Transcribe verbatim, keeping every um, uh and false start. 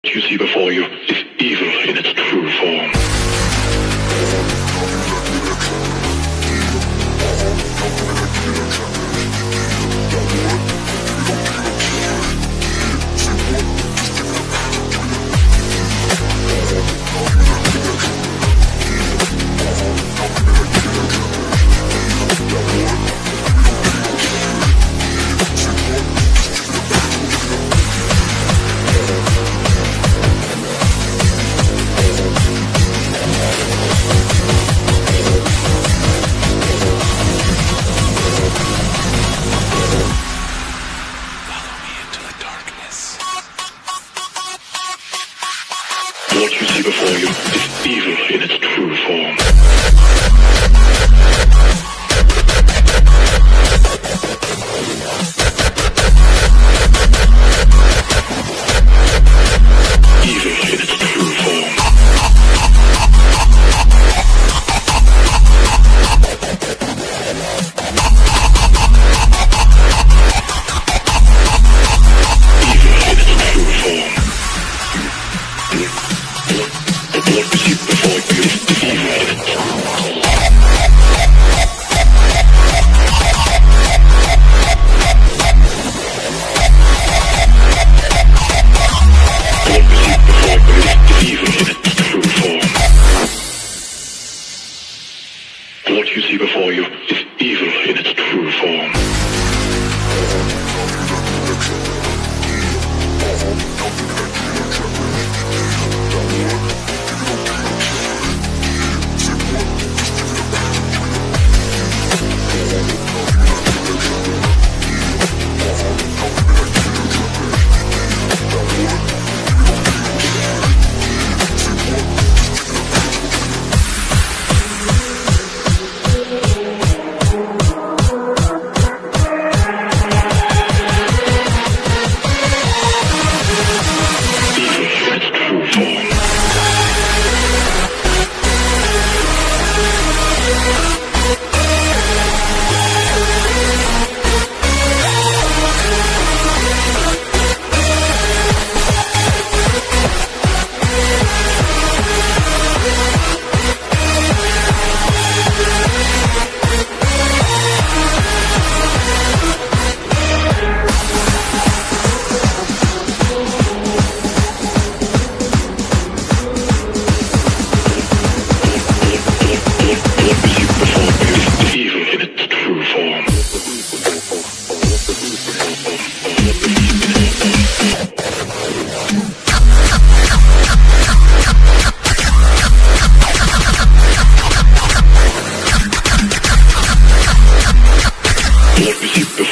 you see before you is evil in its true form. What you see before you is evil in its true form. Evil in its true form. Evil in its true form. What you see before you is evil in its true form. What you see before you is evil in its true form. What you see before